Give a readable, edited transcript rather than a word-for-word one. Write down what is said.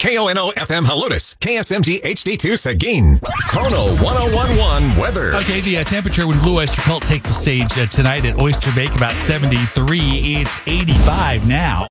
KONO FM Helotes, KSMG HD2 Seguin, Kono 1011 weather. Okay, the temperature when Blue Oyster Cult takes the stage tonight at Oyster Bake about 73. It's 85 now.